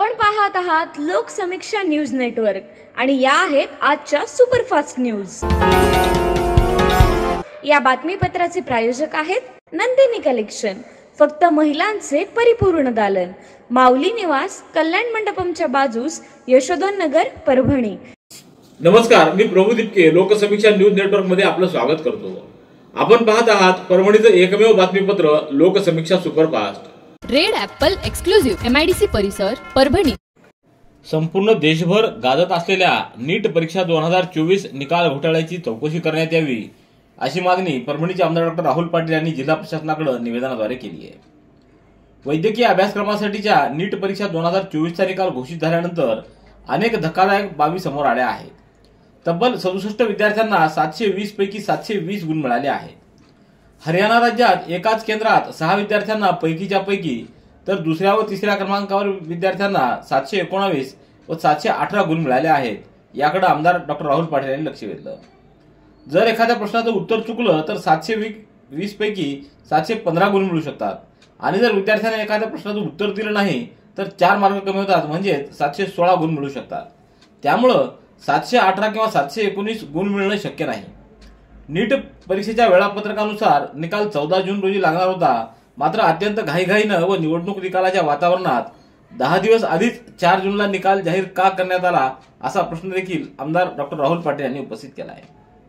आपण पाहत आहात लोकसमीक्षा न्यूज नेटवर्क आणि या आहेत आजच्या सुपरफास्ट न्यूज। या बातमीपत्राचे प्रायोजक आहेत नंदिनी कलेक्शन, फक्त महिलांचे परिपूर्ण दालन, माऊली निवास, कल्याण मंडपमच्या बाजूस, यशोधन नगर, परभणी। नमस्कार, मी प्रभू दिपके लोकसमीक्षा न्यूज नेटवर्क मध्ये आपलं स्वागत करतो। आपण पाहत आहात परभणीचं एकमेव बातमीपत्र Loksamiksha superfast. Red apple exclusive MIDC परिसर परभणी। संपूर्ण देशभर गाजत असलेल्या नीट परीक्षा 2024 निकाल घोटाळ्याची चौकशी करण्यात यावी अशी मागणी परभणीचे आमदार डॉ. राहुल पाटील यांनी जिल्हा प्रशासनाकडे निवेदनाद्वारे केली आहे। वैद्यकीय अभ्यासक्रमासाठीच्या नीट परीक्षा 2024चा निकाल घोषित झाल्यानंतर अनेक धक्कादायक बाबी समोर आल्या आहेत। तब्बल 67 विद्यार्थ्यांना 720 पैकी 720 गुण मिळाले आहेत। हरियाणा राज्यात एकाच केंद्रात 6 विद्यार्थ्यांना पैकीच्या पैकी तर दुसऱ्या व तिसऱ्या क्रमांकावर विद्यार्थ्यांना 719 व 718 गुण मिळाले आहेत। याकडे आमदार डॉ. राहुल पाटील यांनी लक्ष वेधलं। जर एखाद्या प्रश्नाचं उत्तर चुकलं तर 720 पैकी 715 गुण मिळू शकतात आणि जर विद्यार्थ्याने एखाद्या प्रश्नाचं उत्तर दिलं नाही तर 4 मार्क कमी होतात, म्हणजे 716 गुण मिळू शकतात। त्यामुळे 718 किंवा 719 गुण मिळणं शक्य नाही। नीट परीक्षेच्या वेळापत्रकानुसार निकाल 14 जून रोजी लागणार होता, मात्र अत्यंत घाईघाईनं व निवडणूक निकालाच्या वातावरणात 10 दिवस आधीच 4 जूनला निकाल जाहीर का करण्यात आला असा प्रश्न देखील आमदार डॉ. राहुल पाटील यांनी उपस्थित केला आहे।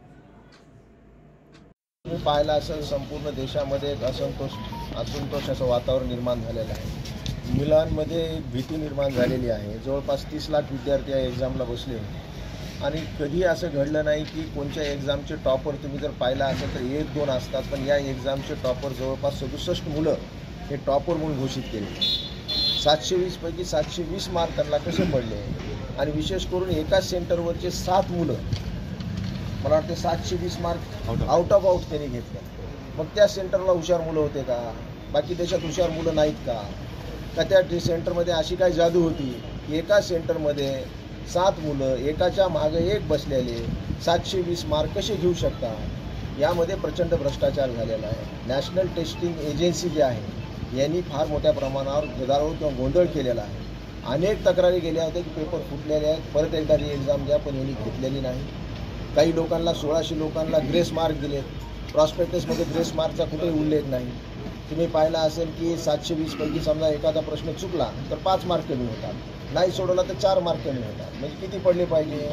तुम्ही पाहिलं असेल संपूर्ण देशामध्ये एक असंतोषाचं वातावरण निर्माण झालेलं आहे। मुलांमध्ये भीती निर्माण झालेली आहे। जवळपास 30 लाख विद्यार्थी या एक्झामला बसले आणि कधी असं घडलं नाही की कोणत्या एक्झामचे टॉपर तुम्ही जर पाहिला असेल तर 1-2 असतात, पण या एक्झामचे टॉपर जवळपास 67 मुलं हे टॉपर म्हणून घोषित केले। 720 पैकी 720 मार्क त्यांना कसे पडले आणि विशेष करून एकाच सेंटरवरचे 7 मुलं, मला वाटते 720 मार्क आउट ऑफ त्यांनी घेतले। मग त्या सेंटरला हुशार मुलं होते का? बाकी देशात हुशार मुलं नाहीत का? का त्या सेंटरमध्ये अशी काय जादू होती की एका सेंटरमध्ये 7 मुलं एकाच्या मागे एक बसलेले 720 मार्क कसे घेऊ शकतात? यामध्ये प्रचंड भ्रष्टाचार झालेला आहे। नॅशनल टेस्टिंग एजन्सी जी आहे यांनी फार मोठ्या प्रमाणावर गदारोळ किंवा गोंधळ केलेला आहे। अनेक तक्रारी गेल्या होत्या की पेपर फुटलेले आहेत, परत एकदा री एक्झाम द्या, पण यांनी घेतलेली नाही। काही लोकांना 1600 लोकांना ग्रेस मार्क दिलेत, प्रॉस्पेक्टसमध्ये ग्रेस मार्कचा कुठेही उल्लेख नाही। तुम्ही पाहिला असेल की 720 पैकी समजा एखादा प्रश्न चुकला तर 5 मार्क कमी होतात, नाही सोडवला तर 4 मार्क कमी होतात, म्हणजे किती पडले पाहिजे?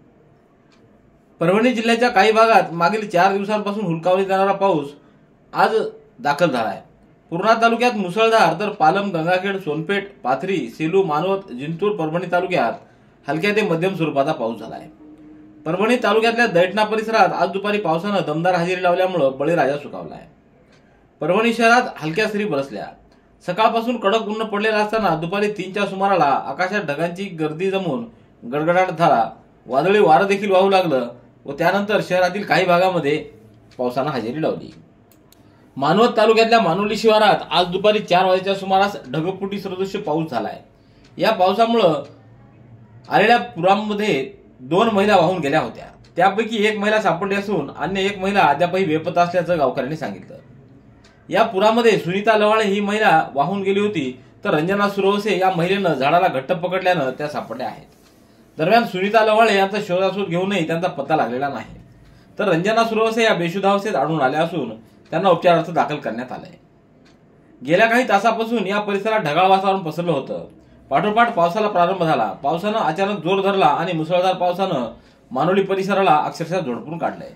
परभणी जिल्ह्याच्या काही भागात मागील 4 दिवसांपासून हुलकावणी जाणारा पाऊस आज दाखल झाला आहे। पूर्णा तालुक्यात मुसळधार तर पालम, गंगाखेड, सोनपेठ, पाथरी, सेलू, मानवत, जिंतूर, परभणी तालुक्यात हलक्या ते मध्यम स्वरूपाचा पाऊस झाला आहे। परभणी तालुक्यातल्या दैठणा परिसरात आज दुपारी पावसानं दमदार हजेरी लावल्यामुळे बळीराजा सुकावला आहे। परभणी शहरात हलक्या सरी बरसल्या। सकाळपासून कडक ऊन पडलेला असताना दुपारी 3च्या सुमाराला आकाशात ढगांची गर्दी जमून गडगडाट झाला, वादळी वारं देखील वाहू लागलं व त्यानंतर शहरातील काही भागामध्ये पावसानं हजेरी लावली। मानवत तालुक्यातल्या मानोली शिवारात आज दुपारी 4 वाजेच्या सुमारास ढगफुटी सदृश्य पाऊस झालाय। या पावसामुळे आलेल्या पुरामध्ये 2 महिला वाहून गेल्या होत्या। त्यापैकी एक महिला सापडली असून अन्य एक महिला अद्यापही बेपत्ता असल्याचं गावकऱ्यांनी सांगितलं। या पुरामध्ये सुनीता लवाळे ही महिला वाहून गेली होती, तर रंजना सुरवसे या महिलेनं झाडाला घट्ट पकडल्यानं त्या सापडल्या आहेत। दरम्यान सुनीता लवाळे यांचा शोधाशोध घेऊनही त्यांचा पत्ता लागलेला नाही, तर रंजना सुरवसे या बेशुद्धावस्थेत आढळून आल्या असून त्यांना उपचारार्थ दाखल करण्यात आलंय। गेल्या काही तासापासून या परिसरात ढगाळ वातावरण पसरलं होतं। पाठोपाठ पावसाला प्रारंभ झाला। पावसानं अचानक जोर धरला आणि मुसळधार पावसानं मानोली परिसराला अक्षरशः झोडपून काढलंय।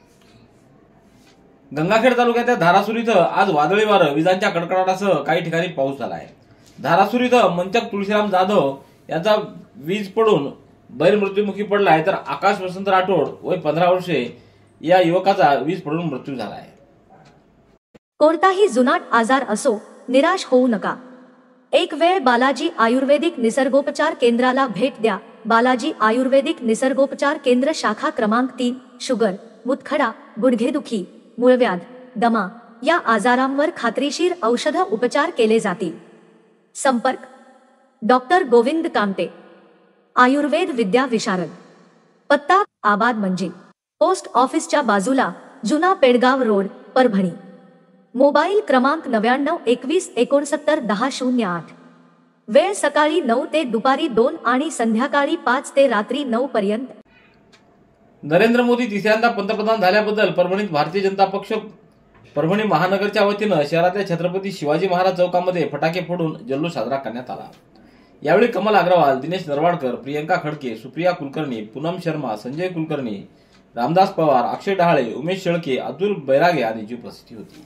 गंगाखेड तालुक्याच्या धारासूर इथं आज वादळी वारं, विजांच्या कडकडाटासह काही ठिकाणी पाऊस झालाय। धारासूर इथं मंचक तुळशीराम जाधव यांचा वीज पडून बैल मृत्युमुखी पडलाय, तर आकाश वसंत राठोड वय 15 वर्षे या युवकाचा वीज पडून मृत्यू झालाय। कोणताही जुनाट आजार असो, निराश होऊ नका। एक वेळ बालाजी आयुर्वेदिक निसर्गोपचार केंद्राला भेट द्या। बालाजी आयुर्वेदिक निसर्गोपचार केंद्र, शाखा क्रमांक 3, शुगर, मुतखडा, गुडघेदुखी, मूळव्याध, दमा या आजारांवर खात्रीशीर औषध उपचार केले जातील। संपर्क डॉक्टर गोविंद कामटे, आयुर्वेद विद्या विशारद, पत्ता आबाद मंजिल, पोस्ट ऑफिसच्या बाजूला, जुना पेडगाव रोड, परभणी। मोबाईल क्रमांक 99 21 69 10 08। वेळ सकाळी 9 ते दुपारी 2 आणि संध्याकाळी 5 ते रात्री 9 पर्यंत. नरेंद्र मोदी तिसऱ्यांदा पंतप्रधान झाल्याबद्दल परभणीत भारतीय जनता पक्ष परभणी महानगरच्या वतीनं शहरातल्या छत्रपती शिवाजी महाराज चौकामध्ये फटाके फोडून जल्लोष साजरा करण्यात आला. यावेळी कमल अग्रवाल, दिनेश नरवाडकर, प्रियंका खडके, सुप्रिया कुलकर्णी, पूनम शर्मा, संजय कुलकर्णी, रामदास पवार, अक्षय डहाळे, उमेश शेळके, अतुल बैरागे आदींची उपस्थिती होती.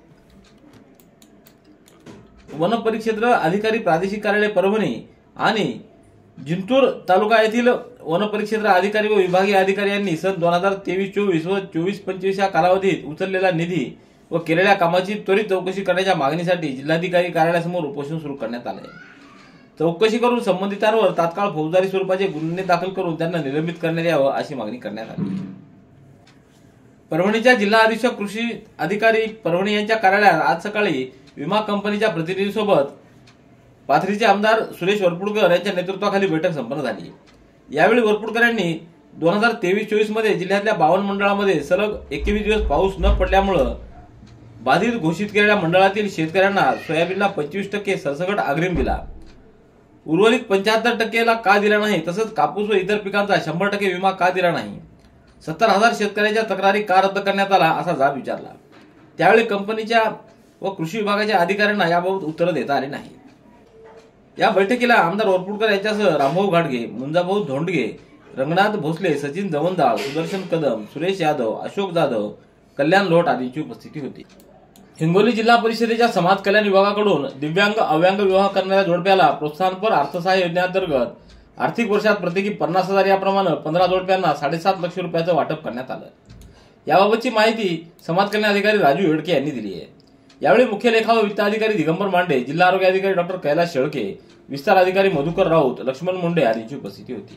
वन परिक्षेत्र अधिकारी प्रादेशिक कार्यालय परभणी आणि जिंतूर तालुका येथील वन परिक्षेत्र अधिकारी व विभागीय अधिकारी यांनी सन 2023-24 व 24-25 या कालावधीत उचललेला निधी व केलेल्या कामाची त्वरित चौकशी करण्याच्या मागणीसाठी जिल्हाधिकारी कार्यालयासमोर उपोषण सुरू करण्यात आले. चौकशी करून संबंधितांवर तात्काळ फौजदारी स्वरूपाचे गुन्हे दाखल करून त्यांना निलंबित करण्यात यावं अशी मागणी करण्यात आली. परभणीच्या जिल्हा अधीक्षक कृषी अधिकारी परभणी यांच्या कार्यालयात आज सकाळी विमा कंपनीच्या प्रतिनिधींसोबत पाथरीचे आमदार सुरेश वरपुडकर यांच्या नेतृत्वाखाली बैठक संपन्न झाली. यावेळी वरपुडकर यांनी 2023-24 मध्ये जिल्ह्यातल्या 52 मंडळांमध्ये सलग 21 दिवस पाऊस न पडल्यामुळे बाधित घोषित केलेल्या मंडळातील शेतकऱ्यांना सोयाबीनला 25% सरसकट अग्रिम दिला, उर्वरित 75%ला का दिला नाही, तसंच कापूस व इतर पिकांचा 100% विमा का दिला नाही, 70,000 शेतकऱ्यांच्या तक्रारी का रद्द करण्यात आला असा जाब विचारला. त्यावेळी कंपनीच्या व कृषी विभागाच्या अधिकाऱ्यांना याबाबत उत्तर देता आली नाही. या बैठकीला आमदार वरपुडकर यांच्यासह रामभाऊ घाटगे, मुंजाभाऊ धोंडगे, रंगनाथ भोसले, सचिन जवंदाळ, सुदर्शन कदम, सुरेश यादव, अशोक जाधव, कल्याण लोट आदींची उपस्थिती होती. हिंगोली जिल्हा परिषदेच्या समाज कल्याण विभागाकडून दिव्यांग अव्यांग विवाह करणाऱ्या जोडप्याला प्रोत्साहनपर अर्थसहाय्य योजनेअंतर्गत आर्थिक वर्षात प्रत्येकी 50,000 याप्रमाणे 15 जोडप्यांना 7.5 लाख रुपयाचं वाटप करण्यात आलं. याबाबतची माहिती समाज कल्याण अधिकारी राजू येडके यांनी दिली आहे. यावेळी मुख्य लेखा व वित्त अधिकारी दिगंबर मांडे, जिल्हा आरोग्य अधिकारी डॉक्टर कैलास शेळके, विस्तार अधिकारी मधुकर राऊत, लक्ष्मण मुंडे आदींची उपस्थिती होती.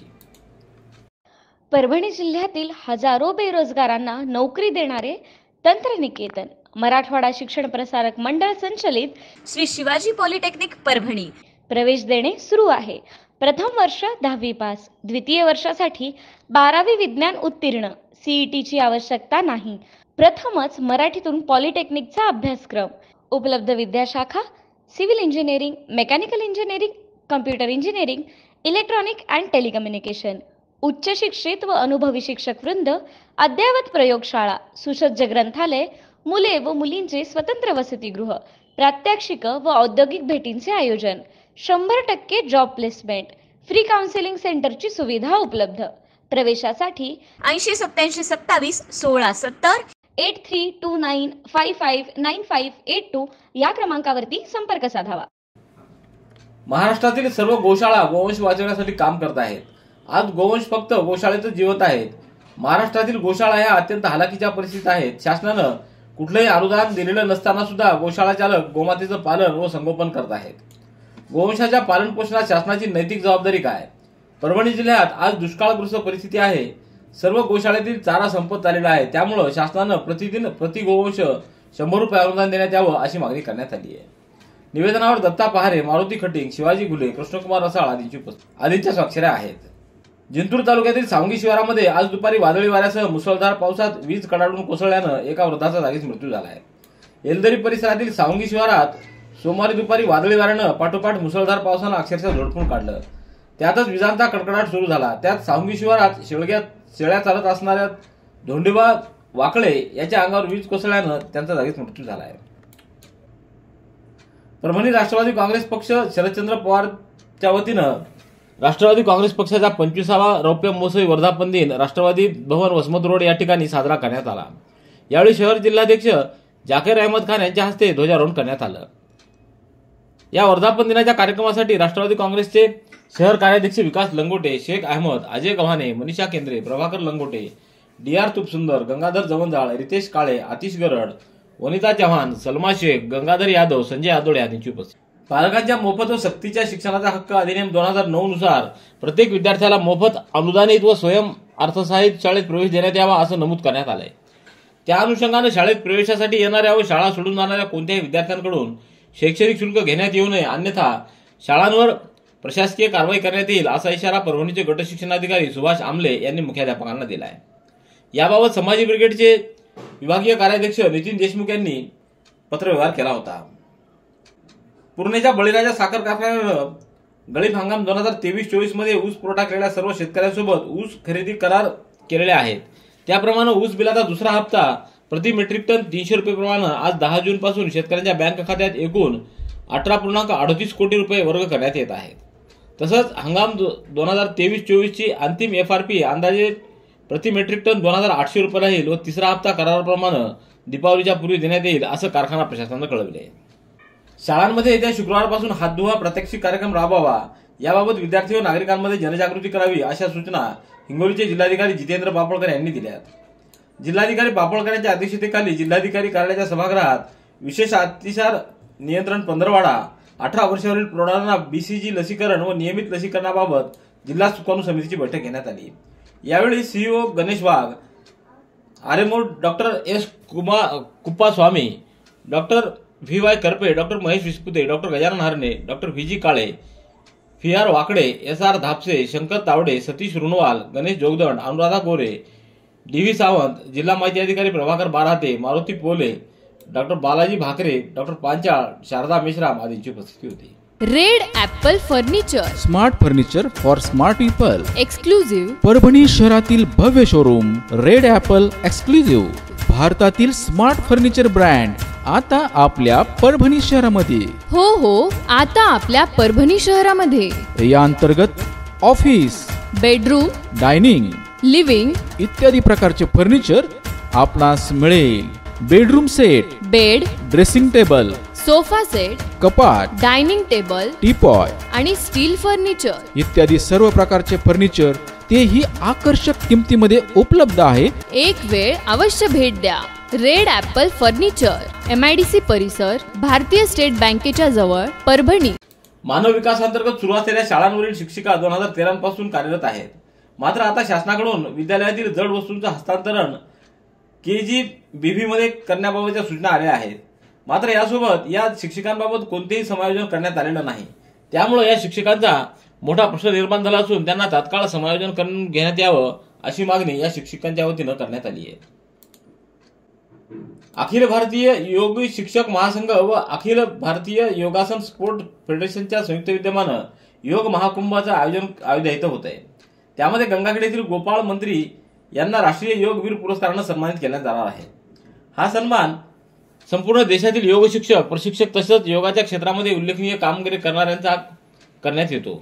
परभणी जिल्ह्यातील हजारो बेरोजगारांना नोकरी देणारे तंत्रनिकेतन मराठवाडा शिक्षण प्रसारक मंडळ संचलित श्री शिवाजी पॉलिटेक्निक परभणी प्रवेश देणे सुरू आहे. प्रथम वर्ष 10वी पास, द्वितीय वर्षासाठी 12वी विज्ञान उत्तीर्ण, सीईटीची आवश्यकता नाही. प्रथमच मराठीतून पॉलिटेक्निकचा अभ्यासक्रम उपलब्ध. विद्याशाखा civil engineering, mechanical engineering, computer engineering, electronic and telecommunication. उच्च शिक्षित व अनुभवी शिक्षक वृंद, अद्ययावत प्रयोगशाळा, सुसज्ज ग्रंथालय, मुले व मुलींचे स्वतंत्र वसतिगृह, प्रात्यक्षिक व औद्योगिक भेटींचे आयोजन, 100% जॉब प्लेसमेंट, फ्री काउन्सिलिंग सेंटरची सुविधा उपलब्ध. प्रवेशासाठी 8087271670 8329559582 या क्रमांकावरती संपर्क साधावा. महाराष्ट्रातील सर्व गोशाळा गोवंश वाचवण्यासाठी काम करत आहेत. आज गोवंश फक्त गोशाळेतच जिवंत आहेत. महाराष्ट्रातील गोशाळा ह्या अत्यंत हालाकीच्या परिस्थितीत आहेत. शासनानं कुठलंही अनुदान दिलेलं नसताना सुद्धा गोशाळा चालक गोमातेचं पालन व संगोपन करत आहेत. गोवंशाच्या पालन पोषणात शासनाची नैतिक जबाबदारी काय? परभणी जिल्ह्यात आज दुष्काळग्रस्त परिस्थिती आहे. सर्व गोशाळेतील चारा संपत चाललेला आहे. त्यामुळे शासनानं प्रतिदिन प्रति गोवंश 100 रुपये अनुदान देण्यात यावं अशी मागणी करण्यात आली आहे. निवेदनावर दत्ता पहारे, मारुती खटिंग, शिवाजी घुले, कृष्णकुमार रसाळ आदींच्या स्वाक्षऱ्या आहेत. जिंतूर तालुक्यातील सावंगी शिवारामध्ये आज दुपारी वादळी वाऱ्यासह मुसळधार पावसात वीज कडाडून कोसळल्यानं एका वृद्धाचा जागीच मृत्यू झाला आहे. एलदरी परिसरातील सावंगी शिवारात सोमवारी दुपारी वादळी वाऱ्यानं पाठोपाठ मुसळधार पावसानं अक्षरशः झोडपून काढलं. त्यातच विजांचा कडकडाट सुरू झाला. त्यात सावंगी शिवारात शेळ्या चालत असणाऱ्या धोंडीबा वाकळे याच्या अंगावर वीज कोसळल्यानं त्यांचा जागीच मृत्यू झाला आहे. परभणी राष्ट्रवादी काँग्रेस पक्ष शरदचंद्र पवारच्या वतीनं राष्ट्रवादी काँग्रेस पक्षाचा 25वा रौप्य महोत्सवी वर्धापन दिन राष्ट्रवादी भवन वसमत रोड या ठिकाणी साजरा करण्यात आला. यावेळी शहर जिल्हाध्यक्ष जाकीर अहमद खान यांच्या हस्ते ध्वजारोहण करण्यात आलं. या वर्धापन दिनाच्या कार्यक्रमासाठी राष्ट्रवादी काँग्रेसचे शहर कार्याध्यक्ष विकास लंगोटे, शेख अहमद, अजय गव्हाणे, मनीषा केंद्रे, प्रभाकर लंगोटे, DR तुपसुंदर, गंगाधर जवंजाळ, रितेश काळे, आतिश गरड, वनिता चव्हाण, सलमा शेख, गंगाधर यादव, संजय आदोळे आदींची उपस्थिती. पालकांच्या मोफत व सक्तीच्या शिक्षणाचा हक्क अधिनियम 2009 नुसार प्रत्येक विद्यार्थ्याला मोफत अनुदानित व स्वयं अर्थसहाय्यित शाळेत प्रवेश देण्यात यावा असं नमूद करण्यात आलंय. त्या अनुषंगाने शाळेत प्रवेशासाठी येणाऱ्या व शाळा सोडून जाणाऱ्या कोणत्याही विद्यार्थ्यांकडून शैक्षणिक शुल्क घेण्यात येऊ नये, अन्यथा शाळांवर प्रशासकीय कारवाई करण्यात येईल असा इशारा परभणीचे गट शिक्षणाधिकारी सुभाष आमले यांनी मुख्याध्यापकांना दिला आहे. याबाबत संभाजी ब्रिगेडचे विभागीय कार्याध्यक्ष नितीन देशमुख यांनी पत्रव्यवहार केला होता. पूर्णेच्या बळीराजा साखर कारखान्यानं गळीत हंगाम 2023-24 मध्ये ऊस पुरवठा केलेल्या सर्व शेतकऱ्यांसोबत ऊस खरेदी करार केलेले आहेत. त्याप्रमाणे ऊस बिलाचा दुसरा हप्ता प्रति मेट्रिक टन 300 रुपये प्रमाणे आज 10 जून पासून शेतकऱ्यांच्या बँक खात्यात एकूण 18.38 कोटी रुपये वर्ग करण्यात येत आहेत. तसंच हंगाम 2023-24 ची अंतिम FRP अंदाजे प्रति मेट्रिक टन 2800 रुपये राहील व तिसरा हप्ता कराराप्रमाणे दीपावलीच्या पूर्वी देण्यात येईल असं कारखाना प्रशासनानं कळवले आहे. शाळांमध्ये येत्या शुक्रवारपासून हात धुवा प्रात्यक्षिक कार्यक्रम राबवावा याबाबत विद्यार्थी व नागरिकांमध्ये जनजागृती करावी अशा सूचना हिंगोलीचे जिल्हाधिकारी जितेंद्र पापळकर यांनी दिल्या आहेत. जिल्हाधिकारी पापळकर यांच्या अध्यक्षतेखाली जिल्हाधिकारी कार्यालयाच्या सभागृहात विशेष अतिसार नियंत्रण पंधरवाडा 18 वर्षावरील प्रौढांना BCG लसीकरण व नियमित लसीकरणाबाबत जिल्हा सुकाणू समितीची बैठक घेण्यात आली. यावेळी CEO Ganesh Wagh, RMO doctor S Kuppaswamy, doctor VY Karpe, doctor Mahesh Vispute, doctor Gajanan Harne, doctor VG Kale, PR Wakde, SR Dhapse, Shankar Tawde, Satish Runwal, Ganesh Jogdand, Anuradha Gore, DV Sawant, जिल्हा माहिती अधिकारी प्रभाकर बाराते, मारुती पोले, डॉक्टर बालाजी भाकरे, डॉक्टर पांचाळ, शारदा मेश्राम आदींची उपस्थिती होती. Red apple furniture, smart furniture for smart people. Exclusive Parbhani शहरातील भव्य शोरूम रेड ॲपल एक्सक्लुझिव्ह, भारतातील स्मार्ट फर्निचर ब्रँड आता आपल्या परभणी शहरामध्ये. हो आता आपल्या परभणी शहरामध्ये. या अंतर्गत ऑफिस, बेडरूम, डायनिंग, लिव्हिंग इत्यादी प्रकारचे फर्निचर आपणास मिळेल. Bedroom set, bed, dressing table, sofa set, कपाट, डायनिंग टेबल, टीपॉय आणि स्टील फर्निचर इत्यादी सर्व प्रकारचे फर्निचर तेही आकर्षक किमतीमध्ये उपलब्ध आहे. एक वेळ अवश्य भेट द्या. रेड ॲपल फर्निचर, MIDC परिसर, भारतीय स्टेट बँकेच्या जवळ, परभणी. मानव विकासांतर्गत सुरू असलेल्या शाळांवरील शिक्षिका 2013 पासून कार्यरत आहेत. मात्र आता शासनाकडून विद्यालयातील जड वस्तूंचं हस्तांतरण KG-BV मध्ये करण्याबाबतच्या सूचना आल्या आहेत. मात्र यासोबत या शिक्षकांबाबत कोणतेही समायोजन करण्यात आलेलं नाही. त्यामुळे या शिक्षकांचा मोठा प्रश्न निर्माण झाला असून त्यांना तात्काळ समायोजन करून घेण्यात यावं अशी मागणी या शिक्षकांच्या वतीनं करण्यात आली आहे. अखिल भारतीय योग शिक्षक महासंघ व अखिल भारतीय योगासन स्पोर्ट फेडरेशनच्या संयुक्त विद्यमानं योग महाकुंभाचं आयोजन इथं होत आहे. त्यामध्ये गंगाखेड येथील गोपाळ मंत्री यांना राष्ट्रीय योग वीर पुरस्कारानं सन्मानित करण्यात जाणार आहे. हा सन्मान संपूर्ण देशातील योग शिक्षक, प्रशिक्षक तसंच योगाच्या क्षेत्रामध्ये उल्लेखनीय कामगिरी करणाऱ्यांचा करण्यात येतो.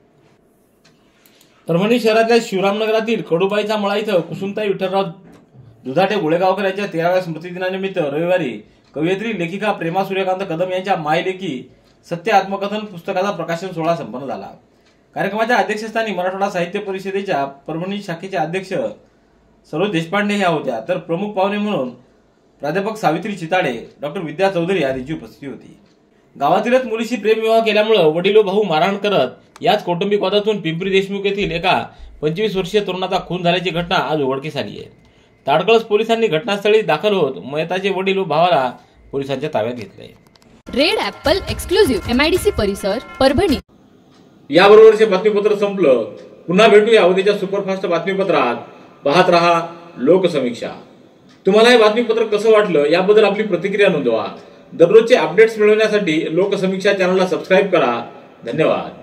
परभणी शहरातल्या शिवरामनगरातील कडूबाईचा मळा इथं कुसुमताई विठ्ठलराव दुधाटे गोळेगावकर यांच्या 13व्या स्मृतिदिनानिमित्त रविवारी कवयित्री लेखिका प्रेमा सूर्यकांत कदम यांच्या मायलेकी सत्य आत्मकथन पुस्तकाचा प्रकाशन सोहळा संपन्न झाला. कार्यक्रमाच्या अध्यक्षस्थानी मराठवाडा साहित्य परिषदेच्या परभणी शाखेचे अध्यक्ष सरोज देशपांडे ह्या होत्या, तर प्रमुख पाहुणे म्हणून प्राध्यापक सावित्री चिताडे, डॉक्टर विद्या चौधरी आदींची उपस्थिती होती. गावातीलच मुलीशी प्रेमविवाह केल्यामुळे वडिलो भाऊ मारहाण करत याच कौटुंबिक वादातून पिंपरी देशमुख येथील एका 25 वर्षीय तरुणाचा खून झाल्याची घटना आज उघडकीस आली आहे. ताडकळस पोलिसांनी घटनास्थळी दाखल होत मयताचे वडील व भावाला पोलिसांच्या ताब्यात घेतले. रेड ॲपल एक्सक्लुझिव्ह, MIDC परिसर, परभणी. याबरोबरचे बातमीपत्र संपलं. पुन्हा भेटूया उद्याच्या सुपरफास्ट बातमीपत्रात. पाहत रहा लोकसमीक्षा. तुम्हाला हे बातमीपत्र कसं वाटलं याबद्दल आपली प्रतिक्रिया नोंदवा. दररोजचे अपडेट्स मिळवण्यासाठी लोकसमीक्षा चॅनलला सबस्क्राईब करा. धन्यवाद.